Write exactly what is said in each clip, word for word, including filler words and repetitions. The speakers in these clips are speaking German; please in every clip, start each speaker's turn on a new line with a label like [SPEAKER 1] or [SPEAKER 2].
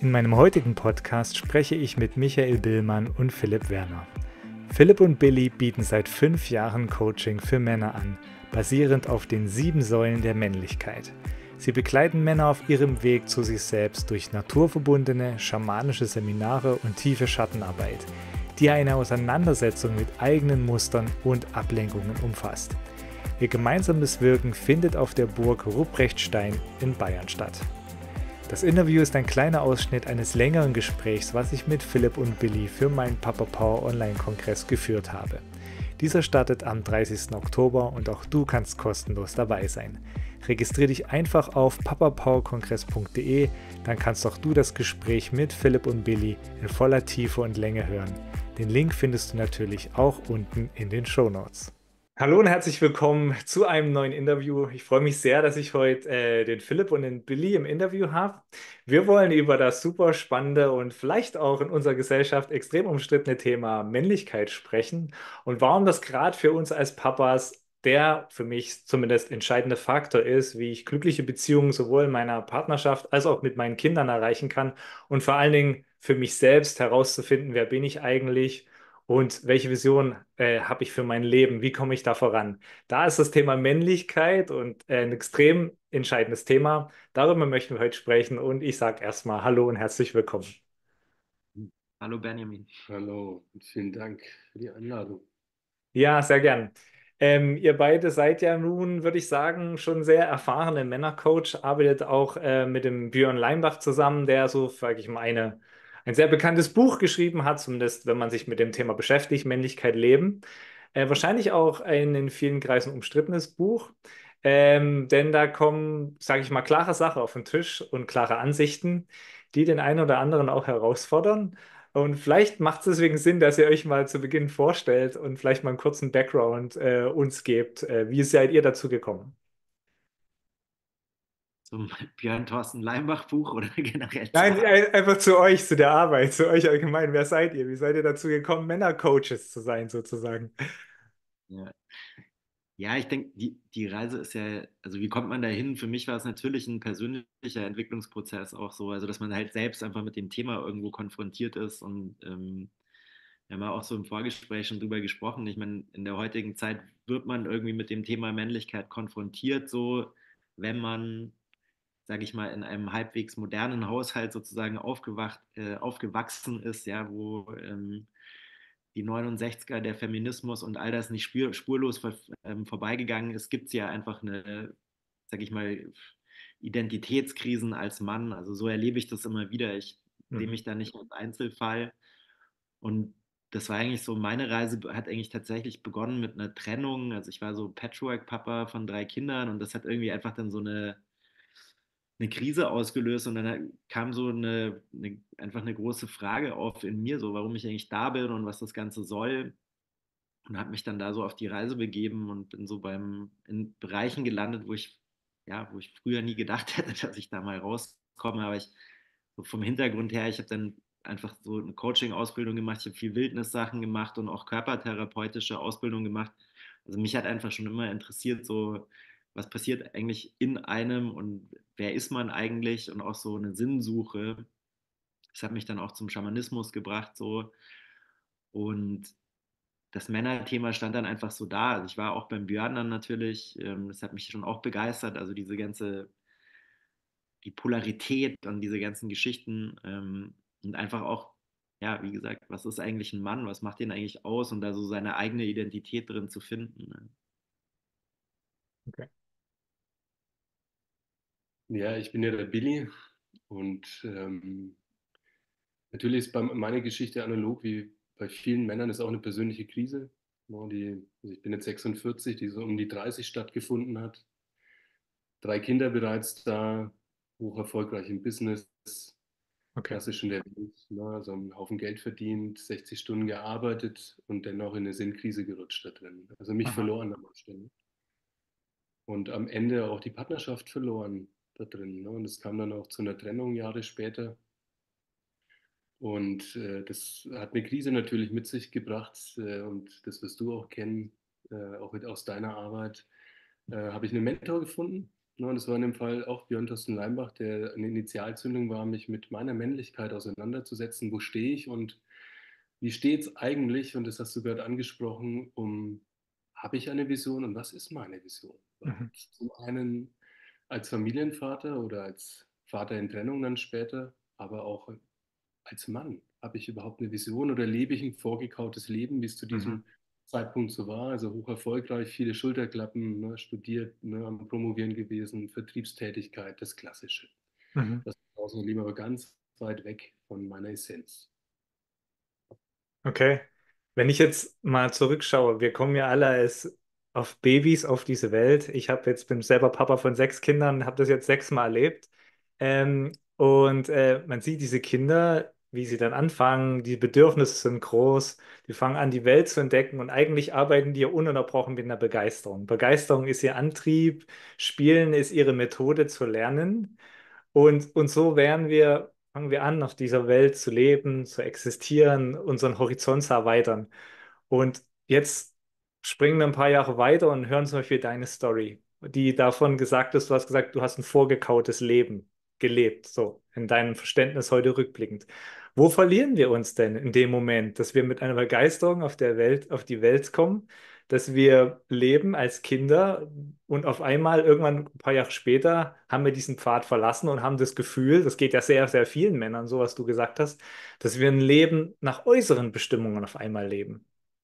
[SPEAKER 1] In meinem heutigen Podcast spreche ich mit Michael Billmann und Philipp Werner. Philipp und Billy bieten seit fünf Jahren Coaching für Männer an, basierend auf den sieben Säulen der Männlichkeit. Sie begleiten Männer auf ihrem Weg zu sich selbst durch naturverbundene, schamanische Seminare und tiefe Schattenarbeit, die eine Auseinandersetzung mit eigenen Mustern und Ablenkungen umfasst. Ihr gemeinsames Wirken findet auf der Burg Ruprechtstein in Bayern statt. Das Interview ist ein kleiner Ausschnitt eines längeren Gesprächs, was ich mit Philipp und Billy für meinen Papa Power Online-Kongress geführt habe. Dieser startet am dreißigsten Oktober und auch du kannst kostenlos dabei sein. Registriere dich einfach auf papapowerkongress punkt de, dann kannst auch du das Gespräch mit Philipp und Billy in voller Tiefe und Länge hören. Den Link findest du natürlich auch unten in den Shownotes. Hallo und herzlich willkommen zu einem neuen Interview. Ich freue mich sehr, dass ich heute äh, den Philipp und den Billy im Interview habe. Wir wollen über das super spannende und vielleicht auch in unserer Gesellschaft extrem umstrittene Thema Männlichkeit sprechen und warum das gerade für uns als Papas der für mich zumindest entscheidende Faktor ist, wie ich glückliche Beziehungen sowohl in meiner Partnerschaft als auch mit meinen Kindern erreichen kann und vor allen Dingen für mich selbst herauszufinden, wer bin ich eigentlich und welche Vision äh, habe ich für mein Leben? Wie komme ich da voran? Da ist das Thema Männlichkeit und äh, ein extrem entscheidendes Thema. Darüber möchten wir heute sprechen und ich sage erstmal Hallo und herzlich willkommen.
[SPEAKER 2] Hallo Benjamin.
[SPEAKER 3] Hallo und vielen Dank für die Einladung.
[SPEAKER 1] Ja, sehr gern. Ähm, ihr beide seid ja nun, würde ich sagen, schon sehr erfahrene Männercoach, arbeitet auch äh, mit dem Björn Leinbach zusammen, der so, sage ich mal, eine, ein sehr bekanntes Buch geschrieben hat, zumindest wenn man sich mit dem Thema beschäftigt, Männlichkeit leben. Äh, wahrscheinlich auch ein in vielen Kreisen umstrittenes Buch, ähm, denn da kommen, sage ich mal, klare Sachen auf den Tisch und klare Ansichten, die den einen oder anderen auch herausfordern. Und vielleicht macht es deswegen Sinn, dass ihr euch mal zu Beginn vorstellt und vielleicht mal einen kurzen Background äh, uns gebt. Äh, wie seid ihr dazu gekommen?
[SPEAKER 2] Zum Björn Thorsten Leimbach Buch oder generell zur
[SPEAKER 1] Nein,
[SPEAKER 2] Arbeit?
[SPEAKER 1] ein- einfach zu euch, zu der Arbeit, zu euch allgemein. Wer seid ihr? Wie seid ihr dazu gekommen, Männercoaches zu sein, sozusagen?
[SPEAKER 2] Ja, ja ich denke, die, die Reise ist ja, also wie kommt man da hin? Für mich war es natürlich ein persönlicher Entwicklungsprozess auch so, also dass man halt selbst einfach mit dem Thema irgendwo konfrontiert ist und ähm, wir haben ja auch so im Vorgespräch schon drüber gesprochen. Ich meine, in der heutigen Zeit wird man irgendwie mit dem Thema Männlichkeit konfrontiert, so wenn man, sage ich mal, in einem halbwegs modernen Haushalt sozusagen aufgewacht, äh, aufgewachsen ist, ja, wo ähm, die neunundsechziger, der Feminismus und all das nicht spur, spurlos vor, ähm, vorbeigegangen ist, gibt es ja einfach eine, sage ich mal, Identitätskrisen als Mann. Also so erlebe ich das immer wieder. Ich sehe
[SPEAKER 1] Mhm.
[SPEAKER 2] mich da nicht als Einzelfall. Und das war eigentlich so, meine Reise hat eigentlich tatsächlich begonnen mit einer Trennung. Also ich war so Patchwork-Papa von drei Kindern und das hat irgendwie einfach dann so eine eine Krise ausgelöst und dann kam so eine, eine, einfach eine große Frage auf in mir, so warum ich eigentlich da bin und was das Ganze soll. Und habe mich dann da so auf die Reise begeben und bin so beim, in Bereichen gelandet, wo ich, ja, wo ich früher nie gedacht hätte, dass ich da mal rauskomme. Aber ich, so vom Hintergrund her, ich habe dann einfach so eine Coaching-Ausbildung gemacht, ich habe viel Wildnissachen gemacht und auch körpertherapeutische Ausbildung gemacht. Also mich hat einfach schon immer interessiert, so was passiert eigentlich in einem und wer ist man eigentlich und auch so eine Sinnsuche. Das hat mich dann auch zum Schamanismus gebracht, so. Und das Männerthema stand dann einfach so da. Also ich war auch beim Björn dann natürlich, ähm, das hat mich schon auch begeistert, also diese ganze, die Polarität und diese ganzen Geschichten ähm, und einfach auch, ja, wie gesagt, was ist eigentlich ein Mann, was macht ihn eigentlich aus und da so seine eigene Identität drin zu finden. Ne?
[SPEAKER 1] Okay.
[SPEAKER 3] Ja, ich bin ja der Billy und ähm, natürlich ist bei meiner Geschichte analog wie bei vielen Männern ist auch eine persönliche Krise. Ja, die, also ich bin jetzt sechsundvierzig, die so um die dreißig stattgefunden hat. Drei Kinder bereits da, hoch erfolgreich im Business,
[SPEAKER 1] Okay.
[SPEAKER 3] klassisch in der Welt, ne, also einen Haufen Geld verdient, sechzig Stunden gearbeitet und dennoch in eine Sinnkrise gerutscht da drin. Also mich
[SPEAKER 1] Aha.
[SPEAKER 3] verloren an der Stelle. Und am Ende auch die Partnerschaft verloren da drin. Ne? Und es kam dann auch zu einer Trennung Jahre später. Und äh, das hat eine Krise natürlich mit sich gebracht. Äh, und das wirst du auch kennen, äh, auch aus deiner Arbeit. Äh, habe ich einen Mentor gefunden, Ne, und das war in dem Fall auch Björn Thorsten Leimbach, der eine Initialzündung war, mich mit meiner Männlichkeit auseinanderzusetzen. Wo stehe ich und wie steht es eigentlich? Und das hast du gerade angesprochen, um habe ich eine Vision und was ist meine Vision?
[SPEAKER 1] Mhm.
[SPEAKER 3] Zum einen als Familienvater oder als Vater in Trennung dann später, aber auch als Mann. Habe ich überhaupt eine Vision oder lebe ich ein vorgekautes Leben, wie es zu
[SPEAKER 1] Mhm.
[SPEAKER 3] diesem Zeitpunkt so war? Also hoch erfolgreich, viele Schulterklappen, ne, studiert, ne, am Promovieren gewesen, Vertriebstätigkeit, das Klassische.
[SPEAKER 1] Mhm.
[SPEAKER 3] Das draußen lieber aber ganz weit weg von meiner Essenz.
[SPEAKER 1] Okay. Wenn ich jetzt mal zurückschaue, wir kommen ja alle als auf Babys auf diese Welt. Ich habe jetzt bin selber Papa von sechs Kindern, habe das jetzt sechsmal erlebt. Ähm, und äh, man sieht diese Kinder, wie sie dann anfangen, die Bedürfnisse sind groß, die fangen an, die Welt zu entdecken und eigentlich arbeiten die ja ununterbrochen mit einer Begeisterung. Begeisterung ist ihr Antrieb, Spielen ist ihre Methode zu lernen. Und, und so werden wir, fangen wir an, auf dieser Welt zu leben, zu existieren, unseren Horizont zu erweitern. Und jetzt springen wir ein paar Jahre weiter und hören zum Beispiel deine Story, die davon gesagt ist, du hast gesagt, du hast ein vorgekautes Leben gelebt, so in deinem Verständnis heute rückblickend. Wo verlieren wir uns denn in dem Moment, dass wir mit einer Begeisterung auf der Welt, auf die Welt kommen, dass wir leben als Kinder und auf einmal irgendwann ein paar Jahre später haben wir diesen Pfad verlassen und haben das Gefühl, das geht ja sehr, sehr vielen Männern, so was du gesagt hast, dass wir ein Leben nach äußeren Bestimmungen auf einmal leben.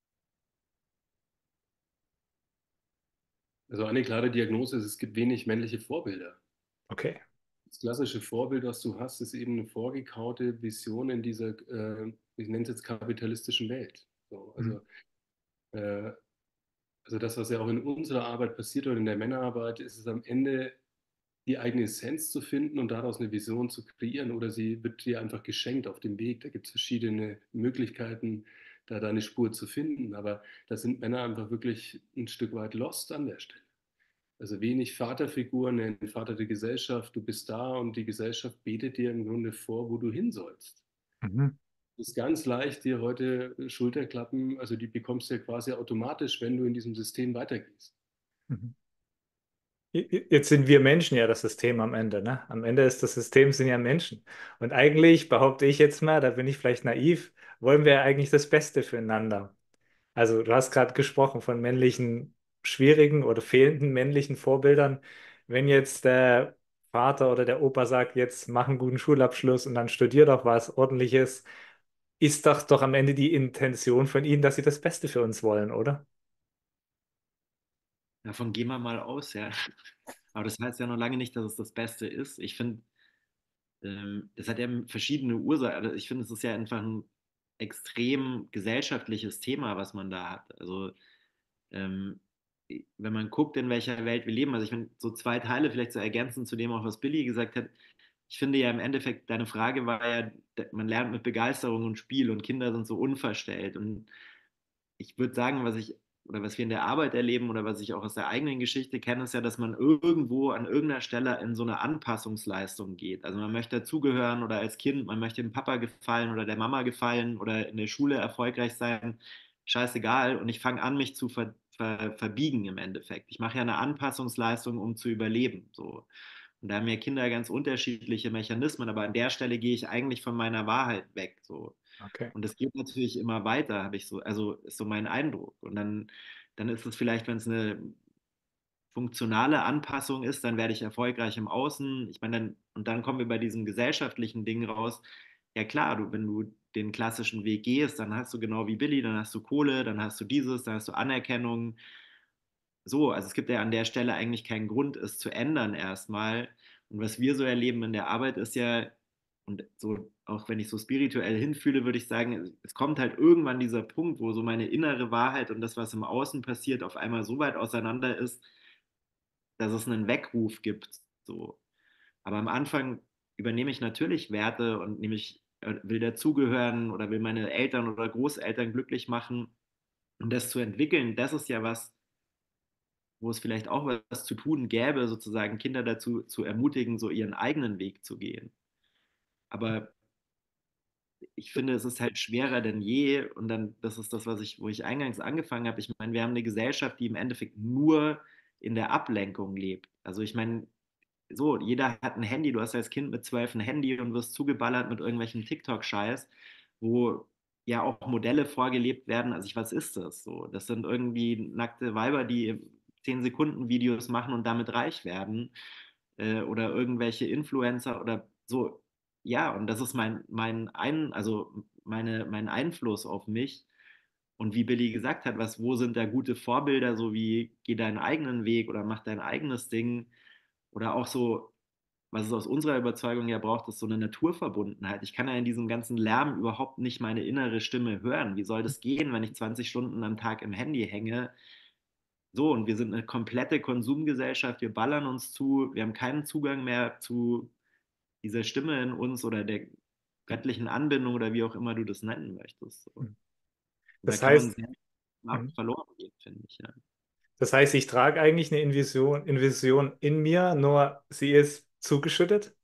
[SPEAKER 3] Also eine klare Diagnose ist, es gibt wenig männliche Vorbilder.
[SPEAKER 1] Okay.
[SPEAKER 3] Das klassische Vorbild, was du hast, ist eben eine vorgekaute Vision in dieser, äh, ich nenne es jetzt kapitalistischen Welt. So,
[SPEAKER 1] Mhm.
[SPEAKER 3] also, äh, also das, was ja auch in unserer Arbeit passiert oder in der Männerarbeit, ist es am Ende die eigene Essenz zu finden und daraus eine Vision zu kreieren oder sie wird dir einfach geschenkt auf dem Weg. Da gibt es verschiedene Möglichkeiten, da deine Spur zu finden. Aber da sind Männer einfach wirklich ein Stück weit lost an der Stelle. Also wenig Vaterfiguren, ein Vater der Gesellschaft, du bist da und die Gesellschaft betet dir im Grunde vor, wo du hin sollst.
[SPEAKER 1] Mhm.
[SPEAKER 3] Es ist ganz leicht, dir heute Schulterklappen, also die bekommst du ja quasi automatisch, wenn du in diesem System weitergehst.
[SPEAKER 1] Mhm. Jetzt sind wir Menschen ja das System am Ende, ne? Am Ende ist das System sind ja Menschen. Und eigentlich behaupte ich jetzt mal, da bin ich vielleicht naiv, wollen wir ja eigentlich das Beste füreinander. Also du hast gerade gesprochen von männlichen, schwierigen oder fehlenden männlichen Vorbildern. Wenn jetzt der Vater oder der Opa sagt, jetzt mach einen guten Schulabschluss und dann studier doch was Ordentliches, ist doch doch am Ende die Intention von ihnen, dass sie das Beste für uns wollen, oder?
[SPEAKER 2] Davon gehen wir mal aus, ja. Aber das heißt ja noch lange nicht, dass es das Beste ist. Ich finde, ähm, das hat ja verschiedene Ursachen. Also ich finde, es ist ja einfach ein extrem gesellschaftliches Thema, was man da hat. Also ähm, wenn man guckt, in welcher Welt wir leben, also ich finde, so zwei Teile vielleicht zu ergänzen zu dem auch, was Billy gesagt hat. Ich finde ja im Endeffekt, deine Frage war ja, man lernt mit Begeisterung und Spiel und Kinder sind so unverstellt. Und ich würde sagen, was ich oder was wir in der Arbeit erleben oder was ich auch aus der eigenen Geschichte kenne, ist ja, dass man irgendwo an irgendeiner Stelle in so eine Anpassungsleistung geht. Also man möchte dazugehören oder als Kind, man möchte dem Papa gefallen oder der Mama gefallen oder in der Schule erfolgreich sein. Scheißegal. Und ich fange an, mich zu ver, ver, verbiegen im Endeffekt. Ich mache ja eine Anpassungsleistung, um zu überleben. So. Und da haben ja Kinder ganz unterschiedliche Mechanismen, aber an der Stelle gehe ich eigentlich von meiner Wahrheit weg. So.
[SPEAKER 1] Okay.
[SPEAKER 2] Und das geht natürlich immer weiter, habe ich so, also ist so mein Eindruck. Und dann, dann ist es vielleicht, wenn es eine funktionale Anpassung ist, dann werde ich erfolgreich im Außen. Ich meine, dann, und dann kommen wir bei diesem gesellschaftlichen Ding raus. Ja klar, du, wenn du den klassischen Weg gehst, dann hast du genau wie Billy, dann hast du Kohle, dann hast du dieses, dann hast du Anerkennung. So, also es gibt ja an der Stelle eigentlich keinen Grund, es zu ändern erstmal. Und was wir so erleben in der Arbeit ist ja, und so, auch wenn ich so spirituell hinfühle, würde ich sagen, es kommt halt irgendwann dieser Punkt, wo so meine innere Wahrheit und das, was im Außen passiert, auf einmal so weit auseinander ist, dass es einen Weckruf gibt. So. Aber am Anfang übernehme ich natürlich Werte und nehme ich, äh, will dazugehören oder will meine Eltern oder Großeltern glücklich machen. Und das zu entwickeln, das ist ja was, wo es vielleicht auch was zu tun gäbe, sozusagen Kinder dazu zu ermutigen, so ihren eigenen Weg zu gehen. Aber ich finde, es ist halt schwerer denn je. Und dann, das ist das, was ich, wo ich eingangs angefangen habe. Ich meine, wir haben eine Gesellschaft, die im Endeffekt nur in der Ablenkung lebt. Also ich meine, so, jeder hat ein Handy, du hast als Kind mit zwölf ein Handy und wirst zugeballert mit irgendwelchen TikTok-Scheiß, wo ja auch Modelle vorgelebt werden. Also ich, was ist das so? Das sind irgendwie nackte Weiber, die zehn Sekunden Videos machen und damit reich werden, äh, oder irgendwelche Influencer oder so. Ja, und das ist mein, mein ein, also meine, mein Einfluss auf mich. Und wie Billy gesagt hat, was, wo sind da gute Vorbilder, so wie geh deinen eigenen Weg oder mach dein eigenes Ding. Oder auch so, was es aus unserer Überzeugung ja braucht, ist so eine Naturverbundenheit. Ich kann ja in diesem ganzen Lärm überhaupt nicht meine innere Stimme hören. Wie soll das gehen, wenn ich zwanzig Stunden am Tag im Handy hänge? So, und wir sind eine komplette Konsumgesellschaft, wir ballern uns zu, wir haben keinen Zugang mehr zu dieser Stimme in uns oder der göttlichen Anbindung oder wie auch immer du das nennen möchtest. So. Und da
[SPEAKER 1] Das
[SPEAKER 2] kann man
[SPEAKER 1] heißt,
[SPEAKER 2] sehr
[SPEAKER 1] mhm.
[SPEAKER 2] verloren gehen, finde ich. Ja.
[SPEAKER 1] Das heißt, ich trage eigentlich eine Invision, Invision in mir, nur sie ist zugeschüttet.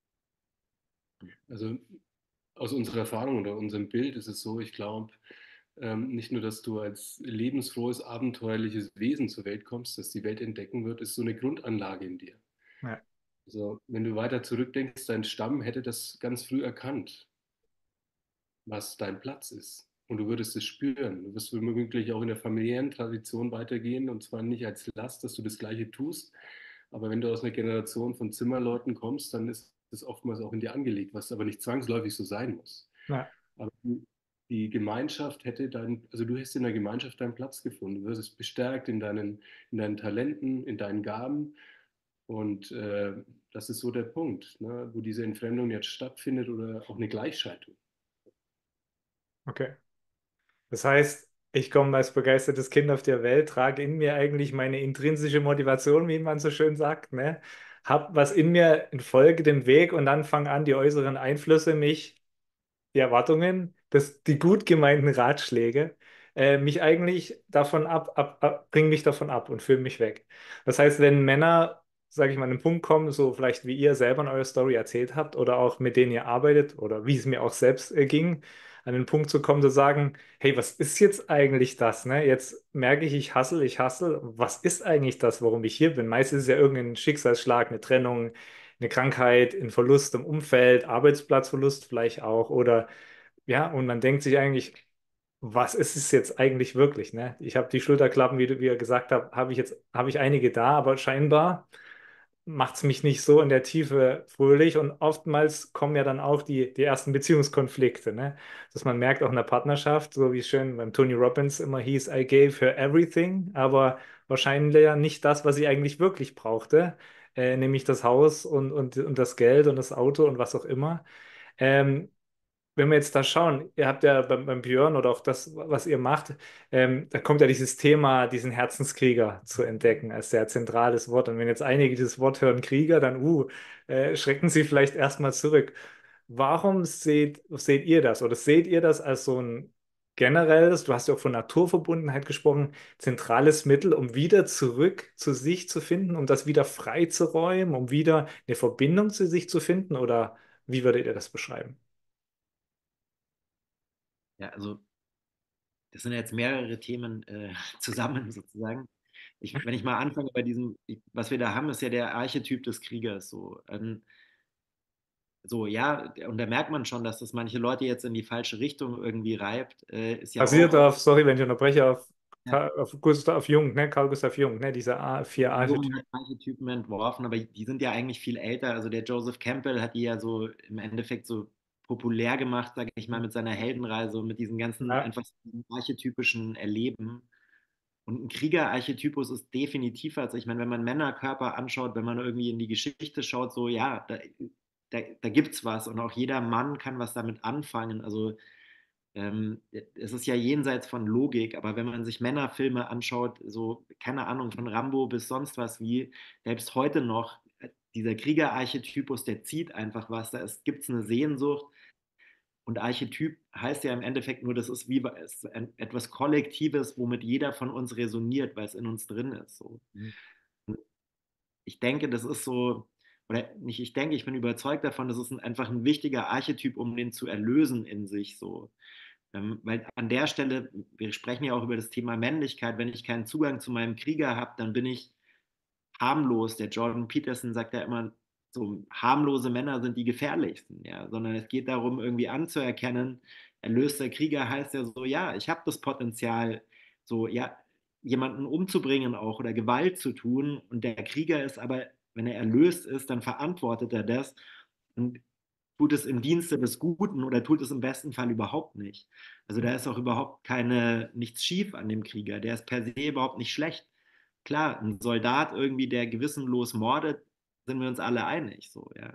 [SPEAKER 3] Also aus unserer Erfahrung oder unserem Bild ist es so, ich glaube, ähm, nicht nur, dass du als lebensfrohes, abenteuerliches Wesen zur Welt kommst, dass die Welt entdecken wird, ist so eine Grundanlage in dir.
[SPEAKER 1] Ja,
[SPEAKER 3] Also wenn du weiter zurückdenkst, dein Stamm hätte das ganz früh erkannt, was dein Platz ist. Und du würdest es spüren. Du wirst womöglich auch in der familiären Tradition weitergehen und zwar nicht als Last, dass du das Gleiche tust. Aber wenn du aus einer Generation von Zimmerleuten kommst, dann ist das oftmals auch in dir angelegt, was aber nicht zwangsläufig so sein muss.
[SPEAKER 1] ja,
[SPEAKER 3] Aber die Gemeinschaft hätte dein, also du hättest in der Gemeinschaft deinen Platz gefunden. Du wirst bestärkt in deinen, in deinen Talenten, in deinen Gaben. Und äh, das ist so der Punkt, ne, wo diese Entfremdung jetzt stattfindet oder auch eine Gleichschaltung.
[SPEAKER 1] okay. Das heißt, ich komme als begeistertes Kind auf der Welt, trage in mir eigentlich meine intrinsische Motivation, wie man so schön sagt, ne? Hab was in mir, folge dem Weg und dann fangen an, die äußeren Einflüsse mich die Erwartungen, das, die gut gemeinten Ratschläge, äh, mich eigentlich davon ab, ab, ab, bringen mich davon ab und führen mich weg. Das heißt, wenn Männer, sage ich mal, an den Punkt kommen, so vielleicht wie ihr selber in eurer Story erzählt habt oder auch mit denen ihr arbeitet oder wie es mir auch selbst äh, ging, an den Punkt zu kommen, zu sagen, hey, was ist jetzt eigentlich das? Ne? Jetzt merke ich, ich hassel, ich hassel. Was ist eigentlich das, warum ich hier bin? Meist ist es ja irgendein Schicksalsschlag, eine Trennung, eine Krankheit, ein Verlust im Umfeld, Arbeitsplatzverlust vielleicht auch oder ja, und man denkt sich eigentlich, was ist es jetzt eigentlich wirklich, ne? Ich habe die Schulterklappen, wie du, wie ihr gesagt habt, habe ich jetzt, habe ich einige da, aber scheinbar macht es mich nicht so in der Tiefe fröhlich und oftmals kommen ja dann auch die, die ersten Beziehungskonflikte, ne? Dass man merkt auch in der Partnerschaft, so wie es schön beim Tony Robbins immer hieß, I gave her everything, aber wahrscheinlich ja nicht das, was sie eigentlich wirklich brauchte, äh, nämlich das Haus und, und, und das Geld und das Auto und was auch immer. Ähm, Wenn wir jetzt da schauen, ihr habt ja beim, beim Björn oder auch das, was ihr macht, ähm, da kommt ja dieses Thema, diesen Herzenskrieger zu entdecken als sehr zentrales Wort. Und wenn jetzt einige dieses Wort hören, Krieger, dann uh, äh, schrecken sie vielleicht erstmal zurück. Warum seht, seht ihr das? Oder seht ihr das als so ein generelles, du hast ja auch von Naturverbundenheit gesprochen, zentrales Mittel, um wieder zurück zu sich zu finden, um das wieder freizuräumen, um wieder eine Verbindung zu sich zu finden? Oder wie würdet ihr das beschreiben?
[SPEAKER 2] Ja, also das sind jetzt mehrere Themen äh, zusammen sozusagen. Ich, wenn ich mal anfange bei diesem, ich, was wir da haben, ist ja der Archetyp des Kriegers. So, ähm, so ja, und da merkt man schon, dass das manche Leute jetzt in die falsche Richtung irgendwie reibt. Äh, ist ja
[SPEAKER 1] Basiert
[SPEAKER 2] auch,
[SPEAKER 1] auf, sorry, wenn ich unterbreche, auf,
[SPEAKER 2] ja,
[SPEAKER 1] Ka- auf Gustav Jung, ne? Carl Gustav Jung, ne? Diese A, vier
[SPEAKER 2] Jung
[SPEAKER 1] Archetypen.
[SPEAKER 2] hat manche Typen entworfen, aber die sind ja eigentlich viel älter. Also der Joseph Campbell hat die ja so im Endeffekt so populär gemacht, sage ich mal, mit seiner Heldenreise und mit diesen ganzen
[SPEAKER 1] Ja,
[SPEAKER 2] einfach so archetypischen Erleben. Und ein Kriegerarchetypus ist definitiv, also ich meine, wenn man Männerkörper anschaut, wenn man irgendwie in die Geschichte schaut, so ja, da, da, da gibt es was und auch jeder Mann kann was damit anfangen. Also ähm, es ist ja jenseits von Logik, aber wenn man sich Männerfilme anschaut, so keine Ahnung, von Rambo bis sonst was wie, selbst heute noch, äh, dieser Kriegerarchetypus, der zieht einfach was, da gibt es eine Sehnsucht und Archetyp heißt ja im Endeffekt nur, das ist wie es ist ein, etwas Kollektives, womit jeder von uns resoniert, weil es in uns drin ist. So.
[SPEAKER 1] mhm.
[SPEAKER 2] Ich denke, das ist so, oder nicht, ich denke, ich bin überzeugt davon, das ist ein, einfach ein wichtiger Archetyp, um den zu erlösen in sich. So. Ähm, weil an der Stelle, wir sprechen ja auch über das Thema Männlichkeit, wenn ich keinen Zugang zu meinem Krieger habe, dann bin ich harmlos. Der Jordan Peterson sagt ja immer, so harmlose Männer sind die gefährlichsten, ja, sondern es geht darum, irgendwie anzuerkennen, erlöster Krieger heißt ja so, ja, ich habe das Potenzial, so, ja, jemanden umzubringen auch oder Gewalt zu tun und der Krieger ist aber, wenn er erlöst ist, dann verantwortet er das und tut es im Dienste des Guten oder tut es im besten Fall überhaupt nicht. Also da ist auch überhaupt keine, nichts schief an dem Krieger, der ist per se überhaupt nicht schlecht. Klar, ein Soldat irgendwie, der gewissenlos mordet, sind wir uns alle einig, so, ja.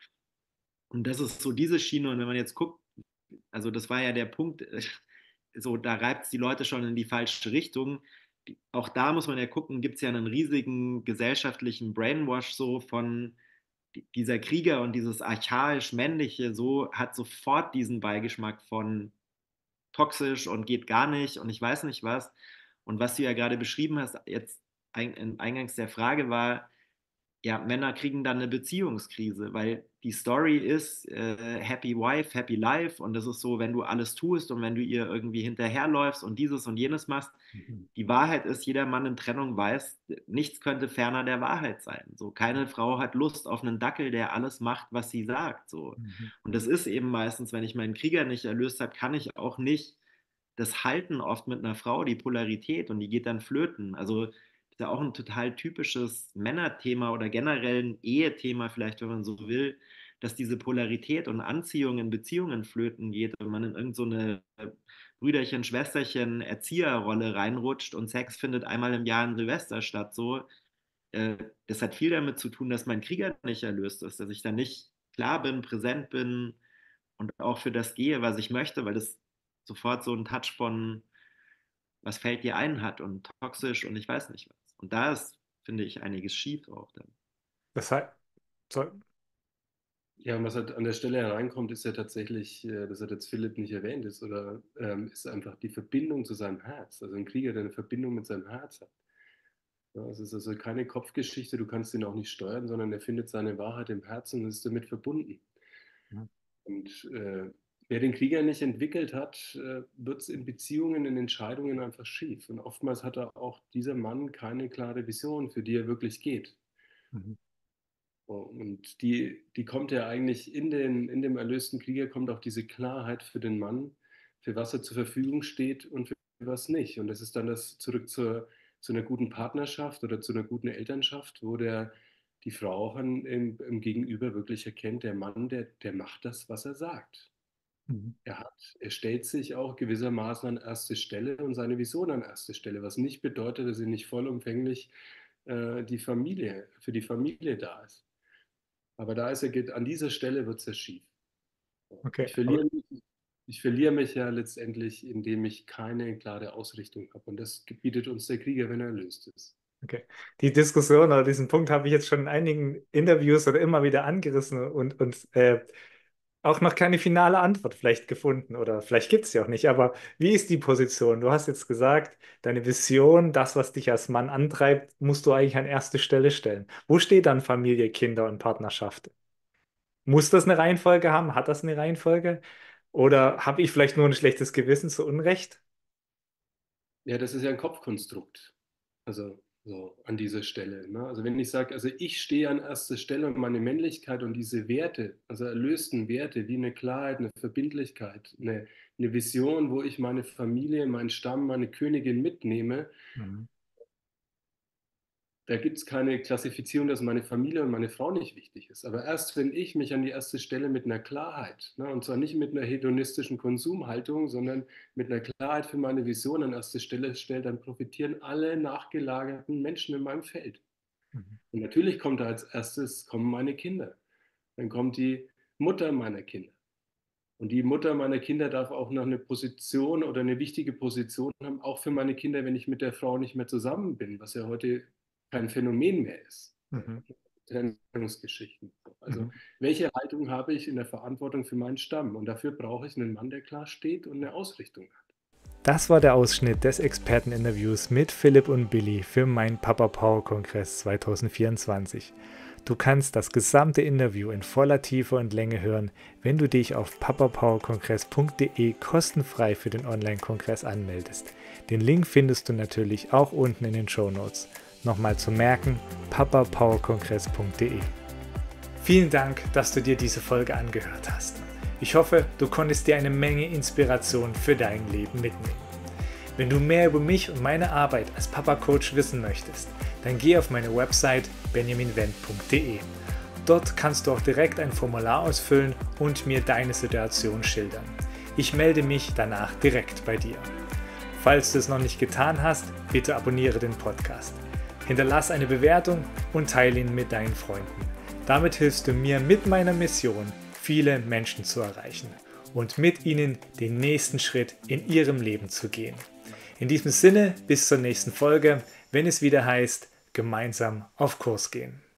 [SPEAKER 2] Und das ist so diese Schiene und wenn man jetzt guckt, also das war ja der Punkt, so da reibt es die Leute schon in die falsche Richtung. Auch da muss man ja gucken, gibt es ja einen riesigen gesellschaftlichen Brainwash so von dieser Krieger und dieses archaisch männliche so hat sofort diesen Beigeschmack von toxisch und geht gar nicht und ich weiß nicht was. Und was du ja gerade beschrieben hast, jetzt eingangs der Frage war, ja, Männer kriegen dann eine Beziehungskrise, weil die Story ist äh, Happy Wife, Happy Life und das ist so, wenn du alles tust und wenn du ihr irgendwie hinterherläufst und dieses und jenes machst,
[SPEAKER 1] Mhm.
[SPEAKER 2] die Wahrheit ist, jeder Mann in Trennung weiß, nichts könnte ferner der Wahrheit sein. So, keine Frau hat Lust auf einen Dackel, der alles macht, was sie sagt. So.
[SPEAKER 1] Mhm.
[SPEAKER 2] Und das ist eben meistens, wenn ich meinen Krieger nicht erlöst habe, kann ich auch nicht das halten oft mit einer Frau, die Polarität und die geht dann flöten. Also das ist ja auch ein total typisches Männerthema oder generell ein Ehethema vielleicht, wenn man so will, dass diese Polarität und Anziehung in Beziehungen flöten geht und man in irgend so eine Brüderchen, Schwesterchen, Erzieherrolle reinrutscht und Sex findet einmal im Jahr in Silvester statt. So, äh, das hat viel damit zu tun, dass mein Krieger nicht erlöst ist, dass ich da nicht klar bin, präsent bin und auch für das gehe, was ich möchte, weil das sofort so einen Touch von was fällt dir ein hat und toxisch und ich weiß nicht was. Und da ist, finde ich, einiges schief auch dann.
[SPEAKER 1] Das heißt, so,
[SPEAKER 3] Ja, und was halt an der Stelle hereinkommt, ist ja tatsächlich, äh, das hat jetzt Philipp nicht erwähnt, ist, oder ähm, ist einfach die Verbindung zu seinem Herz. Also ein Krieger, der eine Verbindung mit seinem Herz hat. Ja, es ist also keine Kopfgeschichte, du kannst ihn auch nicht steuern, sondern er findet seine Wahrheit im Herzen und ist damit verbunden.
[SPEAKER 1] ja.
[SPEAKER 3] Und äh, wer den Krieger nicht entwickelt hat, äh, wird es in Beziehungen, in Entscheidungen einfach schief. Und oftmals hat er auch dieser Mann keine klare Vision, für die er wirklich geht.
[SPEAKER 1] Mhm.
[SPEAKER 3] Und die, die kommt ja eigentlich in, den, in dem erlösten Krieger, kommt auch diese Klarheit für den Mann, für was er zur Verfügung steht und für was nicht. Und das ist dann das zurück zur, zu einer guten Partnerschaft oder zu einer guten Elternschaft, wo der, die Frau auch an, im, im Gegenüber wirklich erkennt, der Mann, der, der macht das, was er sagt.
[SPEAKER 1] Mhm.
[SPEAKER 3] Er, hat, er stellt sich auch gewissermaßen an erste Stelle und seine Vision an erste Stelle, was nicht bedeutet, dass er nicht vollumfänglich äh, die Familie, für die Familie da ist. Aber da ist er, an dieser Stelle wird es ja schief.
[SPEAKER 1] Okay,
[SPEAKER 3] Ich
[SPEAKER 1] aber
[SPEAKER 3] verliere, mich, ich verliere mich ja letztendlich, indem ich keine klare Ausrichtung habe. Und das bietet uns der Krieger, wenn er erlöst ist.
[SPEAKER 1] okay. Die Diskussion oder diesen Punkt habe ich jetzt schon in einigen Interviews oder immer wieder angerissen und, und äh, auch noch keine finale Antwort vielleicht gefunden oder vielleicht gibt es ja auch nicht. Aber wie ist die Position? Du hast jetzt gesagt, deine Vision, das, was dich als Mann antreibt, musst du eigentlich an erste Stelle stellen. Wo steht dann Familie, Kinder und Partnerschaft? Muss das eine Reihenfolge haben? Hat das eine Reihenfolge? Oder habe ich vielleicht nur ein schlechtes Gewissen zu Unrecht?
[SPEAKER 3] Ja, das ist ja ein Kopfkonstrukt. Also so an dieser Stelle. Ne? Also wenn ich sage, also ich stehe an erster Stelle und meine Männlichkeit und diese Werte, also erlösten Werte wie eine Klarheit, eine Verbindlichkeit, eine, eine Vision, wo ich meine Familie, meinen Stamm, meine Königin mitnehme,
[SPEAKER 1] Mhm.
[SPEAKER 3] da gibt es keine Klassifizierung, dass meine Familie und meine Frau nicht wichtig ist. Aber erst wenn ich mich an die erste Stelle mit einer Klarheit, ne, und zwar nicht mit einer hedonistischen Konsumhaltung, sondern mit einer Klarheit für meine Vision an erste Stelle stelle, dann profitieren alle nachgelagerten Menschen in meinem Feld.
[SPEAKER 1] Mhm.
[SPEAKER 3] Und natürlich kommt da als erstes kommen meine Kinder. Dann kommt die Mutter meiner Kinder. Und die Mutter meiner Kinder darf auch noch eine Position oder eine wichtige Position haben, auch für meine Kinder, wenn ich mit der Frau nicht mehr zusammen bin, was ja heute kein Phänomen mehr ist.
[SPEAKER 1] Mhm.
[SPEAKER 3] Trennungsgeschichten. Also
[SPEAKER 1] Mhm.
[SPEAKER 3] welche Haltung habe ich in der Verantwortung für meinen Stamm? Und dafür brauche ich einen Mann, der klar steht und eine Ausrichtung hat.
[SPEAKER 1] Das war der Ausschnitt des Experteninterviews mit Philipp und Billy für meinen Papa Power Kongress zwanzig vierundzwanzig. Du kannst das gesamte Interview in voller Tiefe und Länge hören, wenn du dich auf papapowerkongress punkt de kostenfrei für den Online-Kongress anmeldest. Den Link findest du natürlich auch unten in den Shownotes. Nochmal zu merken, papapowerkongress punkt de. Vielen Dank, dass du dir diese Folge angehört hast. Ich hoffe, du konntest dir eine Menge Inspiration für dein Leben mitnehmen. Wenn du mehr über mich und meine Arbeit als Papa-Coach wissen möchtest, dann geh auf meine Website benjamin wendt punkt de. Dort kannst du auch direkt ein Formular ausfüllen und mir deine Situation schildern. Ich melde mich danach direkt bei dir. Falls du es noch nicht getan hast, bitte abonniere den Podcast. Hinterlass eine Bewertung und teile ihn mit deinen Freunden. Damit hilfst du mir mit meiner Mission, viele Menschen zu erreichen und mit ihnen den nächsten Schritt in ihrem Leben zu gehen. In diesem Sinne, bis zur nächsten Folge, wenn es wieder heißt, gemeinsam auf Kurs gehen.